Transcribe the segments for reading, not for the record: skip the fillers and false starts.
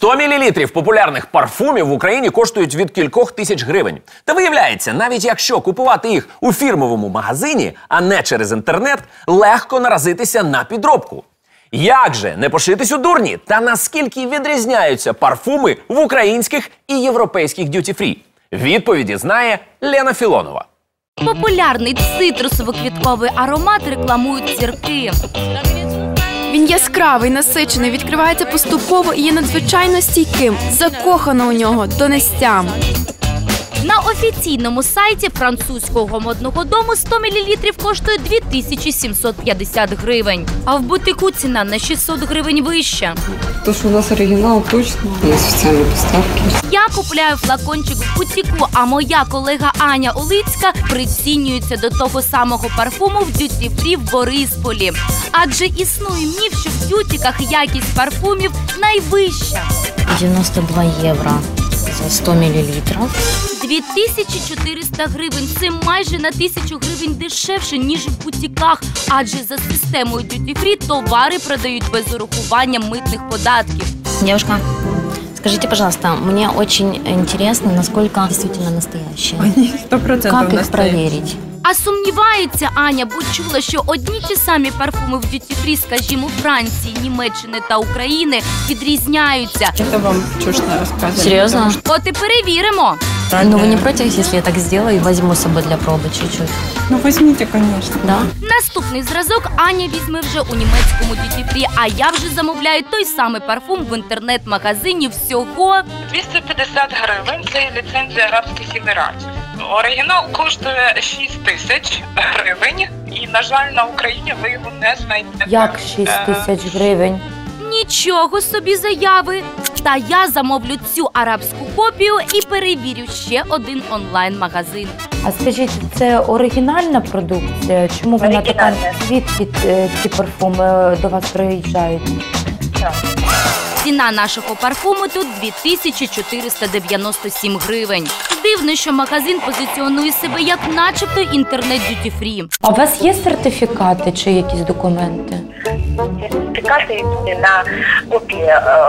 100 мл популярних парфумів в Україні коштують від кількох тисяч гривень. Та виявляється, навіть якщо купувати їх у фірмовому магазині, а не через інтернет, легко наразитися на підробку. Як же не пошитись у дурні? Та наскільки відрізняються парфуми в українських і європейських д'юті-фрі? Відповіді знає Лена Філонова. Популярний цитрусово-квітковий аромат рекламують зірки. Він яскравий, насичений, відкривається поступово і є надзвичайно стійким. Закохана у нього до нестям. На офіційному сайті французького модного дому 100 мл коштує 2750 гривень. А в бутику ціна на 600 гривень вища. То, що у нас оригінал, точно. У нас офіційні поставки. Я купляю флакончик в бутику, а моя колега Аня Олицька прицінюється до того самого парфуму в д'юті-фрі в Борисполі. Адже існує міф, що в д'ютіках якість парфумів найвища. 92 євро за 100 мл. 2400 гривень – це майже на 1000 гривень дешевше, ніж в бутіках. Адже за системою д'юті-фрі товари продають без урахування митних податків. Девушка, скажите, пожалуйста, мне очень интересно, насколько действительно настоящие. Они 100% Как их проверить? А сумнівається Аня, бо чула, що одні ті самі парфуми в д'юті-фрі, скажімо, Франції, Німеччини та України, відрізняються. Это вам чушно рассказывать. Серьезно? От і перевіримо. Ну вы не против, если я так сделаю и возьму с собой для пробы чуть-чуть? Ну возьмите, конечно. Да? Наступний зразок Аня візьме вже у німецькому д'юті-фрі, а я вже замовляю той самий парфум в інтернет-магазині всього 250 гривень, це ліцензія Арабських Еміратів. Оригінал коштує 6 тисяч гривень і, на жаль, на Україні ви його не знайдете. Як 6 тисяч гривень? Нічого собі заяви! Та я замовлю цю арабську копію і перевірю ще один онлайн-магазин. А скажіть, це оригінальна продукція? Чому вона така? Звідки ці парфуми до вас приїжджають? Ціна нашого парфуму тут 2497 гривень. Дивно, що магазин позиціонує себе як начебто інтернет-д'юті-фрі. А у вас є сертифікати чи якісь документи? Сертификаты на копии,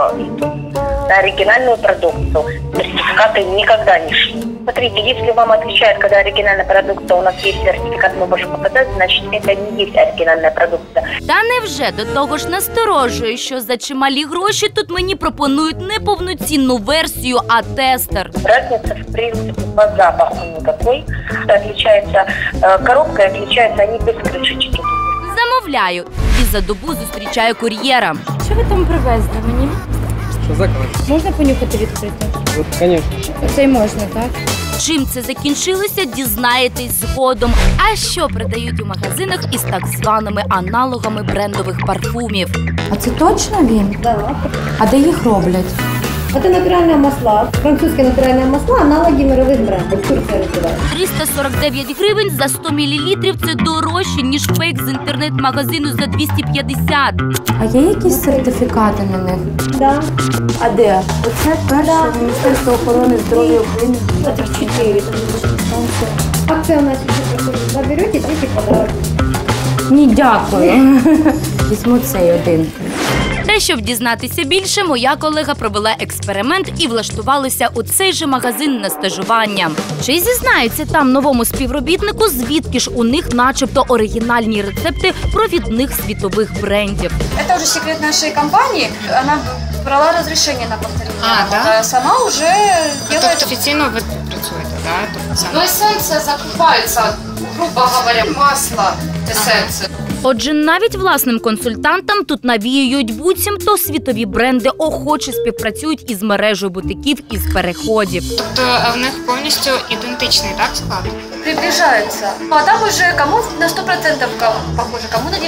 на оригинальную продукцию. Сертификаты никогда не шли. Смотрите, если вам отвечает, когда оригинальная продукция, у нас есть сертификат, мы можем показать, значит, это не есть оригинальная продукция. Та невже до того ж насторожує, що за чималі гроші тут мені пропонують не повноцінну версію, а тестер. Разница, в принципе, по запаху никакой. Отличается коробка, отличаются они без крышечки. Замовляю і за добу зустрічаю кур'єра. Що ви там привезли мені? Что заказ? Можна понюхати відкрити? Вот, конечно. Оце й можна, так? Чим це закінчилося, дізнаєтесь згодом. А що продають у магазинах із так званими аналогами брендових парфумів? А це точно він? Да. А де їх роблять? Это натуральные масла, французские натуральные масла, аналоги мировых брендов, Турция развивает. 349 гривень за 100 мл – це дорожче, ніж фейк з інтернет-магазину за 250. А є якісь сертифікати на них? Да. А де? Оце перше Міністерство охорони здоров'я України. Этих 4. Акция у нас еще проходит. Заберете, третий подарок. Ні, дякую. Візьму цей один. Та щоб дізнатися більше, моя колега провела експеримент і влаштувалася у цей же магазин на стажування. Чи зізнаються там новому співробітнику, звідки ж у них начебто оригінальні рецепти провідних світових брендів? Это уже секрет нашей компании. Она брала разрешение на повторение. да? Сама уже делает... офіційно ви працюєте, так? Но эссенция закупается, грубо говоря, масло эссенции. Отже, навіть власним консультантам тут навіюють буцімто світові бренди охоче співпрацюють із мережею бутиків із переходів. Тобто в них повністю ідентичний, так, склад? Приближается. А там уже кому на 100% похоже, кому на 95%.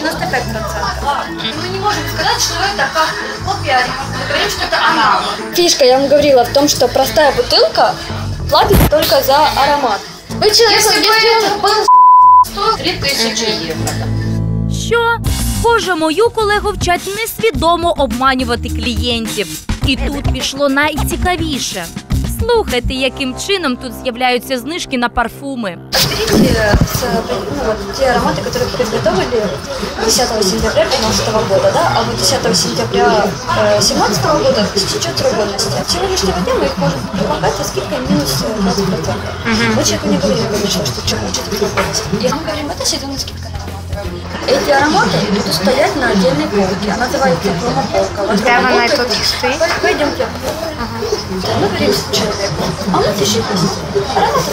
Мы не можем сказать, что это как копия, мы говорим, что это аналог. Фишка, я вам говорила, в том, что простая бутылка платит только за аромат. Вы человек, если бы это был 3000 евро. Що? Схоже, мою колегу вчать несвідомо обманювати клієнтів. І тут пішло найцікавіше. Послухайте, яким чином тут з'являються знижки на парфуми. Отберите те ароматы, которые приготовили 10 сентября 2015 года, да? А вот 10 сентября 2017 года истечет срок годности. С сегодняшнего дня мы их можем предлагать со скидкой минус 20%. Мы человеку не говорим, конечно, что что хочет срок годности. И мы говорим, это сезонная скидка на ароматы. Эти ароматы будут стоять на отдельной полке. Она называется промо-полка. Де тут стоїть? Пойдемте. Мы говорим с человеком. А у нас еще есть ароматы.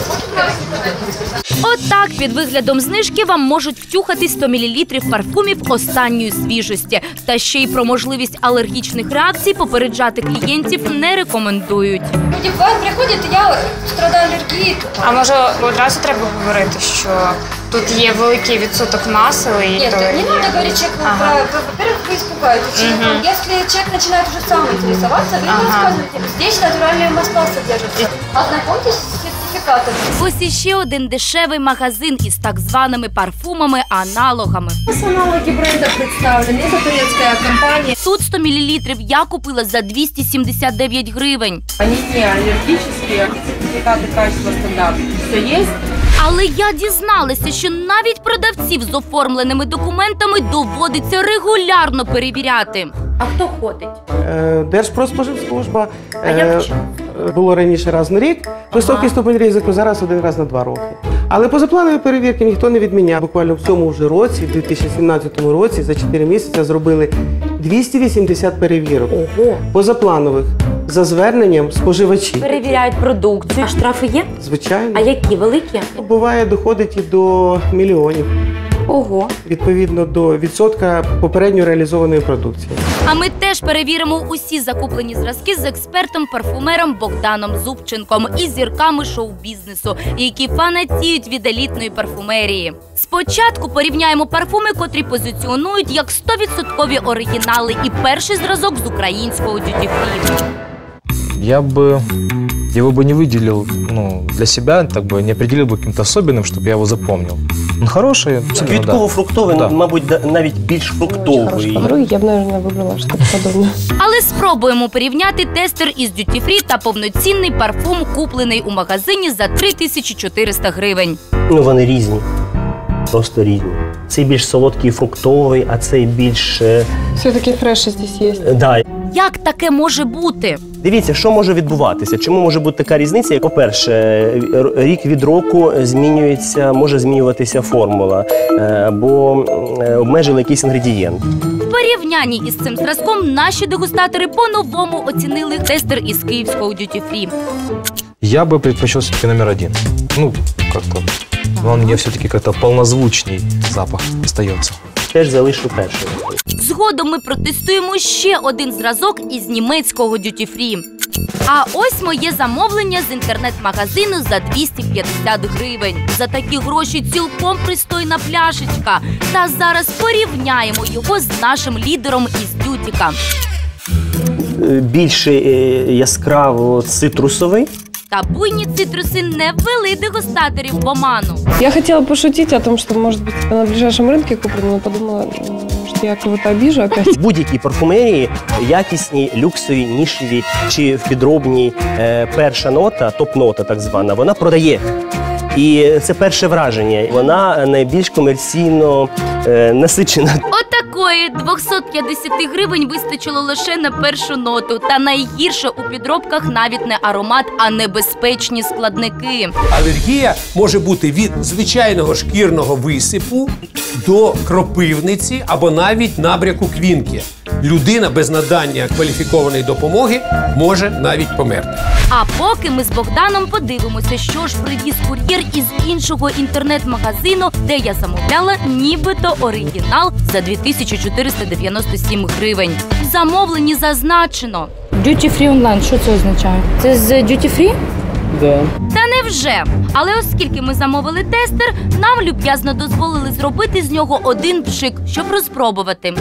Отак під виглядом знижки вам можуть втюхати 100 мл парфумів останньої свіжості. Та ще й про можливість алергічних реакцій попереджати клієнтів не рекомендують. Люди приходять, я страдаю алергією. А може одразу треба говорити, що тут є великий відсоток масел і Нет, то... не надо говорить человеку, во-первых, вы испугаетесь. Если человек начинает уже сам интересоваться, вы ему рассказываете, здесь натуральные масла содержатся. Ознакомьтесь с сертификатом. Ось іще один дешевий магазин із так званими парфумами-аналогами. Аналоги бренда представлены. Это турецкая компания. Тут 100 мл я купила за 279 гривень. Они не аллергические, сертификаты качества стандарт. Все есть. Але я дізналася, що навіть продавців з оформленими документами доводиться регулярно перевіряти. А хто ходить? Держпродспоживслужба. Було раніше раз на рік. Високий ступень ризику, зараз один раз на 2 роки. Але позапланові перевірки ніхто не відміняв. Буквально в цьому вже році, в 2017 році, за 4 місяці зробили 280 перевірок. Ого! Позапланових, за зверненням споживачів. Перевіряють продукцію. А штрафи є? Звичайно. А які? Великі? Буває, доходить і до мільйонів. Ого! Відповідно до відсотка попередньо реалізованої продукції. А ми теж перевіримо усі закуплені зразки з експертом-парфумером Богданом Зубченком і зірками шоу-бізнесу, які фанатіють від елітної парфумерії. Спочатку порівняємо парфуми, котрі позиціонують як 100% оригінали, і перший зразок з українського дюті-фрі. Я бы его бы не выделил, для себя, так бы не определил бы каким-то особенным, чтобы я его запомнил. Он хороший. Квітково-фруктовий, мабуть, навіть більш фруктовий. Я б, наверное, вибрала щось подобне. Але спробуємо порівняти тестер із дюті-фрі та повноцінний парфум, куплений у магазині за 3400 гривень. Вони різні. Просто різні. Цей більш солодкий, фруктовий, а цей більш... Все-таки фреш здесь є. Да. Як таке може бути? Дивіться, що може відбуватися? Чому може бути така різниця? По-перше, рік від року може змінюватися формула, або обмежили якийсь інгредієнт. В порівнянні із цим зразком наші дегустатори по-новому оцінили тестер із київського дюті-фрі. Я бы предпочел все-таки номер 1. Как-то. Он мне все-таки как-то полнозвучный запах остается. Теж залишу перший. Згодом ми протестуємо ще один зразок із німецького дюті-фрі. А ось моє замовлення з інтернет-магазину за 250 гривень. За такі гроші цілком пристойна пляшечка. Та зараз порівняємо його з нашим лідером із дютіка. Більше яскраво цитрусовий. Та буйні цитруси не ввели дегустаторів в оману. Я хотела пошутить о том, что, может быть, на ближайшем рынке куплено, но подумала, что я кого-то обижу опять. В будь-якій парфумерії, якісній, люксовій, нішевій чи в підробній, перша нота, топ-нота так звана, вона продає. І це перше враження. Вона найбільш комерційно насичена. Отакої 250 гривень вистачило лише на першу ноту. Та найгірше у підробках навіть не аромат, а небезпечні складники. Алергія може бути від звичайного шкірного висипу до кропивниці або навіть набряку квінки. Людина без надання кваліфікованої допомоги може навіть померти. А поки ми з Богданом подивимося, що ж привіз кур'єр із іншого інтернет-магазину, де я замовляла нібито оригінал за 2497 гривень. В замовленні зазначено. Duty Free онлайн, що це означає? Це з Duty Free? Да. Та невже? Але оскільки ми замовили тестер, нам люб'язно дозволили зробити з нього один пшик, щоб розпробувати.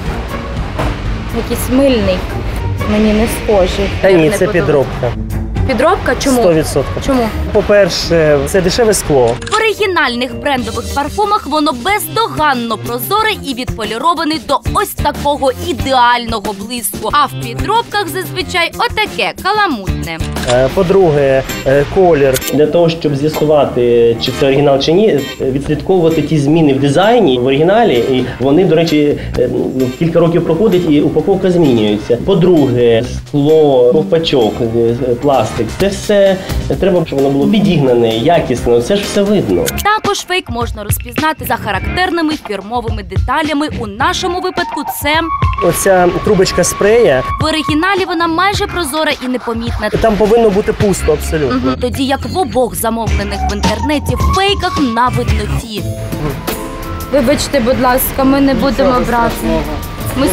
Якийсь мильний. Мені не схожий. Та ні, це підробка. підробка? Чому? 100%. Чому? По-перше, це дешеве скло. В оригінальних брендових парфумах воно бездоганно прозоре і відполіроване до ось такого ідеального блиску. А в підробках зазвичай отаке каламутне. По-друге, колір. Для того, щоб з'ясувати, чи це оригінал чи ні, відслідковувати ті зміни в дизайні в оригіналі. І вони, до речі, кілька років проходить і упаковка змінюється. По-друге, скло, ковпачок, пластик. Це все треба, щоб воно було підігнане, якісно. Це ж все видно. Також фейк можна розпізнати за характерними фірмовими деталями. У нашому випадку це... Оця трубочка спрея. В оригіналі вона майже прозора і непомітна. Там повинно бути пусто, абсолютно. Тоді як в обох замовлених в інтернеті фейках на видноті. Вибачте, будь ласка, ми не будемо брати. Ми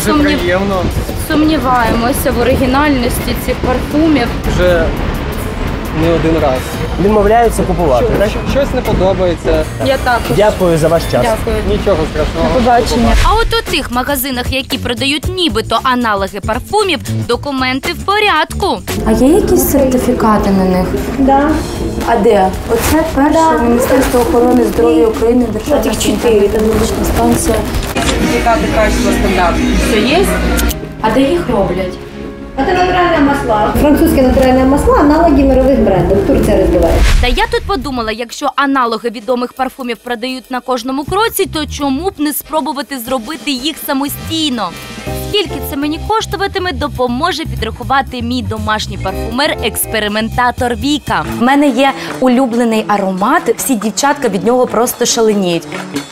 сумніваємося в оригінальності цих парфумів. Вже не один раз. Відмовляються купувати, так? Щось не подобається. Я також. Дякую за ваш час. Дякую. Нічого страшного. До побачення. А от у тих магазинах, які продають нібито аналоги парфумів, документи в порядку. А є якісь сертифікати на них? Да. А де? Оце перше Міністерство охорони здоров'я України, Державна медична станція. Сертификаты качества стандарт. Все есть? А де їх роблять? Это натуральные масла. Французские натуральные масла, аналоги мировых брендов. Турция развивает. Та я тут подумала, якщо аналоги відомих парфумів продають на кожному кроці, то чому б не спробувати зробити їх самостійно? Скільки це мені коштуватиме, допоможе підрахувати мій домашній парфумер-експериментатор Віка. У мене є улюблений аромат, всі дівчатка від нього просто шаленіють.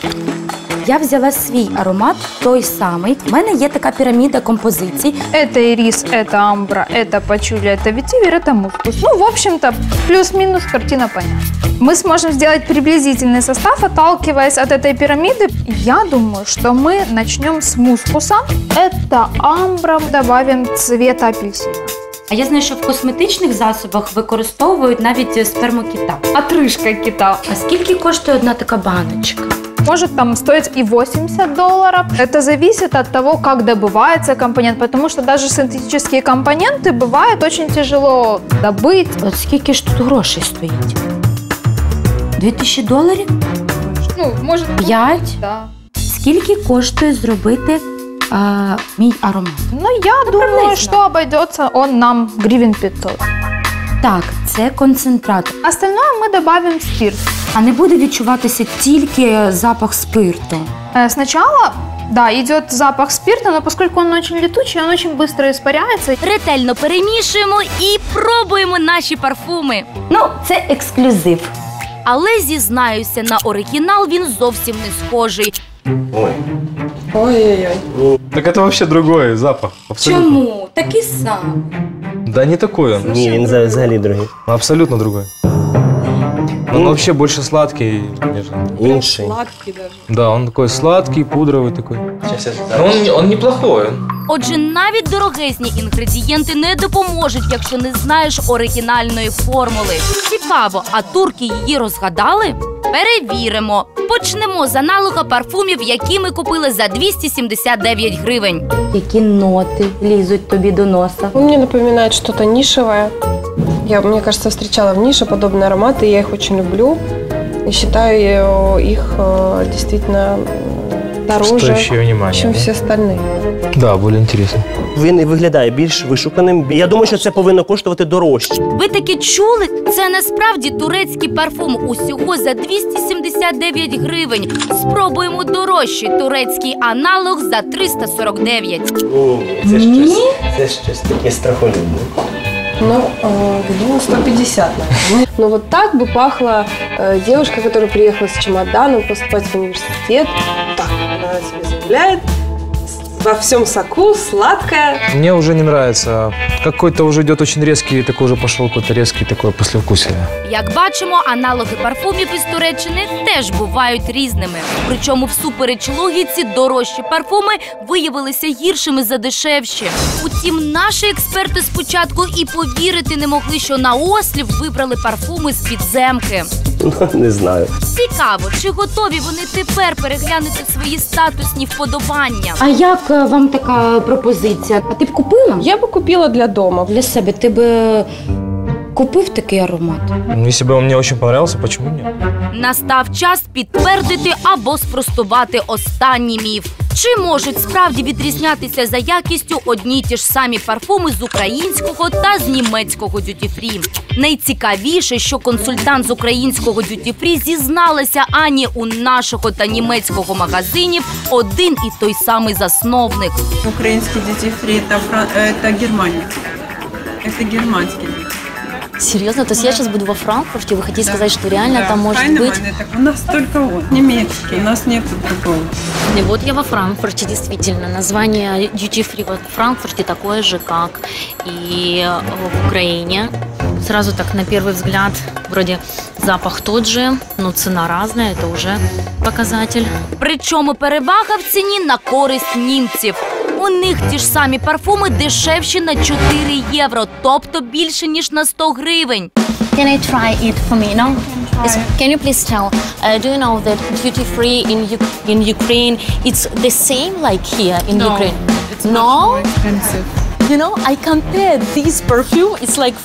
Я взяла свій аромат, той самий. У мене є така піраміда композицій. Это ирис, это амбра, это пачули, это ветивер, это мускус. Ну, в общем-то, плюс-минус картина понятна. Мы сможем сделать приблизительный состав, отталкиваясь от этой пирамиды. Я думаю, что мы начнем с мускуса. Это амбра, добавим цвета апельсина. А я знаю, що в косметичних засобах використовують навіть сперму кита. Отрыжка кита. А скільки коштує одна така баночка? Может там стоить и $80. Это зависит от того, как добывается компонент, потому что даже синтетические компоненты бывает очень тяжело добыть. От скільки ж тут грошей стоїть? $2000? Ну, может, 5? Да. Скільки коштує зробити мій аромат? Ну, я думаю, что обойдется он нам гривен 500. Так, це концентрат. Остальное мы добавим спирт. А не буде відчуватися тільки запах спирту? Сначала, да, идет запах спирта, но поскольку он очень летучий, он очень быстро испаряется. Ретельно перемішуємо і пробуємо наші парфуми. Ну, це ексклюзив. Але, зізнаюся, на оригінал він зовсім не схожий. Ой. Ой-ой-ой. Так это вообще другой запах. Абсолютно. Чому? Такий самий. Да не такой он. Ні, він взагалі другий. Абсолютно другой. Он вообще больше сладкий, нежели. Інший. Сладкий даже. Да, он такой сладкий, пудровый такой. Он неплохой. Отже, навіть дорогезні інгредієнти не допоможуть, якщо не знаєш оригінальної формули. Цікаво, а турки її розгадали? Перевіримо. Почнемо з аналога парфумів, які ми купили за 279 гривень. Які ноти лізуть тобі до носа? Он мне напоминает что-то нишевое. Я, мне кажется, встречала в нише подобные ароматы, я их очень люблю. И считаю их действительно дороже, чем все остальные. Да, более интересно. Він виглядає більш вишуканим. Я думаю, що це повинно коштувати дорожче. Ви таки чули? Це насправді турецький парфум усього за 279 гривень. Спробуємо дорожчий турецький аналог за 349. Це щось таке страхолюбне. Ну, гривен 150, наверное. Но вот так бы пахла девушка, которая приехала с чемоданом поступать в университет. Так, она себе заявляет. Во всем соку, сладкая. Мне уже не нравится. Какой-то уже идет очень резкий, такой уже пошел какой-то резкий такое послевкусие. Як бачимо, аналоги парфумів із Туреччини теж бувають різними. Причому всупереч логіці дорожчі парфуми виявилися гіршими за дешевші. Утім, наші експерти спочатку і повірити не могли, що наослів вибрали парфуми з підземки. Ну, не знаю. Цікаво, чи готові вони тепер переглянути свої статусні вподобання? А як вам така пропозиція? А ти б купила? Я бы купила для дома. Для себе ти б купив такий аромат? Ну, если бы он мне очень понравился, почему нет? Настав час підтвердити або спростувати останній міф. Чи можуть справді відрізнятися за якістю одні й ті ж самі парфуми з українського та з німецького дюті-фрі? Найцікавіше, що консультант з українського дюті-фрі зізналася, ані у нашого та німецького магазинів один і той самий засновник. Украинский duty-free это Германия. Это германский. Серьезно? То есть я сейчас буду во Франкфурте, вы хотите сказать, что реально там может быть... Так у нас только он, немецкий, у нас нет другого. И вот я во Франкфурте, действительно. Название Duty Free во Франкфурте такое же, как и в Украине. Сразу так, на первый взгляд, вроде запах тот же, но цена разная, это уже показатель. Причому перевага в ціні на користь німців. У них ті ж самі парфуми дешевші на 4 євро, тобто більше, ніж на 100 гривень. Can I try it for me? No? Yes. Can you please tell, do you know that duty free in Ukraine, it's the same like here in Ukraine? It's much more expensive. You know, I compared this perfume, it's like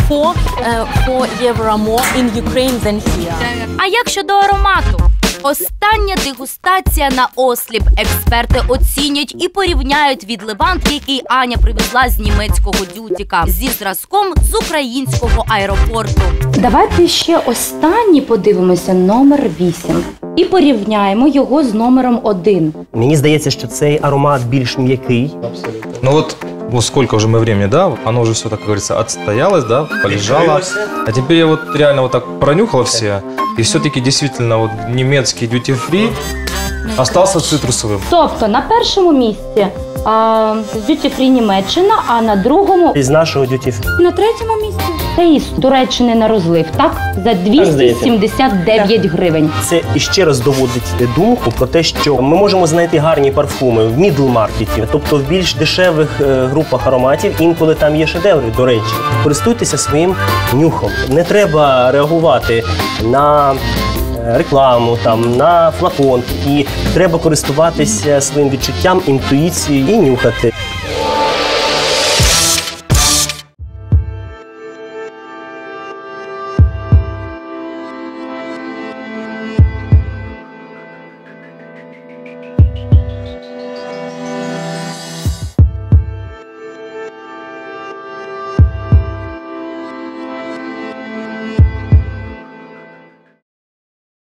4 euro more in Ukraine than here. А як щодо аромату? Остання дегустація на осліп. Експерти оцінять і порівняють відливант, який Аня привезла з німецького дютіка, зі зразком з українського аеропорту. Давайте ще останній подивимося, номер 8. І порівняємо його з номером 1. Мені здається, що цей аромат більш м'який. Ну вот сколько уже мы времени, да, оно уже все, так как говорится, отстоялось, да, полежало. А теперь я вот реально вот так пронюхал все, и все-таки действительно вот немецкий duty-free остался цитрусовым. Тобто на першому місці дюті-фрі Німеччина, а на другому... Із нашого duty-free. На третьому місці це із Туреччини на розлив, так? За 279 гривень. Це іще раз доводить думку про те, що ми можемо знайти гарні парфуми в мідл-маркеті, тобто в більш дешевих групах ароматів, інколи там є шедеври, до речі. Користуйтеся своїм нюхом. Не треба реагувати на рекламу, там, на флакон. І треба користуватися своїм відчуттям, інтуїцією і нюхати.